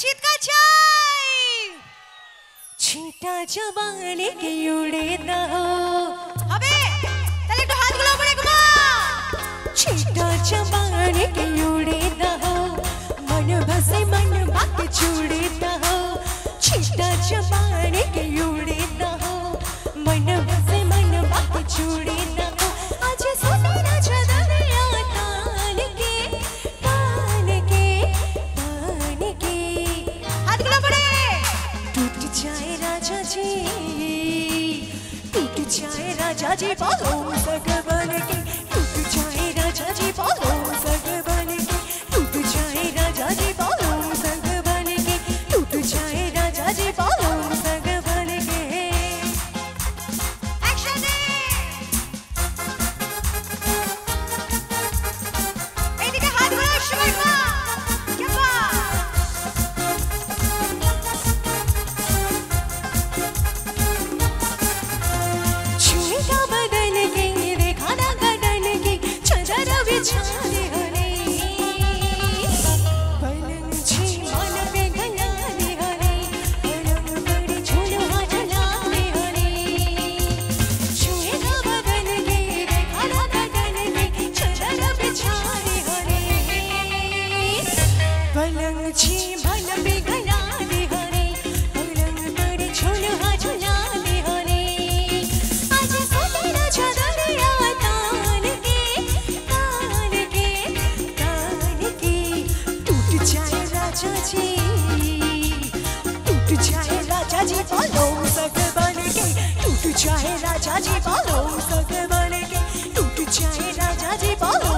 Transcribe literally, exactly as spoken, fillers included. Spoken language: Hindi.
চিৎকার চাই। ছিটা জবানে কে উড়ে দাও হবে তাহলে একটু হাতগুলো উপরে ঘুমা। ছিটা জবানে কে উড়ে দাও मन बसे मन बात छुड़े दाओ। छिटा जबाने के उड़े दाओ मन बसे मन बात छुड़े दाओ। आज सुने ना चदरिया तान के तान के तान के हाथ गिला पड़े। टूट जाए राजा जी टूट जाए राजा जी बोलो सग बन के। टूट जाए राजा जी बोलो सग बन के। टूट जाए राजा जी बोलो सग बन के। टूट जाए राजा जी बोलो सग बन के। एक्शन दे एदिके हाथ घोरा সবাই পা কে পা। छुएगा बदन के देखा ना गगन के चादर बिछाने हरे। पलंग छी मन पे गला दे हरे पलंग बड़ी झूलवा झुलाने हरे। छुएगा बदन के देखा ना गगन के चादर बिछाने हरे। पलंग छी मन पे गला दे हरे पलंग बड़ी झूलवा झुलाने हरे। आज सतना चदरिया तान के तान के तान के। टूट जाए राजा जी टूट जाए राजा जी बोलो सग बन के। टूट जाए राजा जी बोलो सग बन के। टूट जाए राजा जी बोलो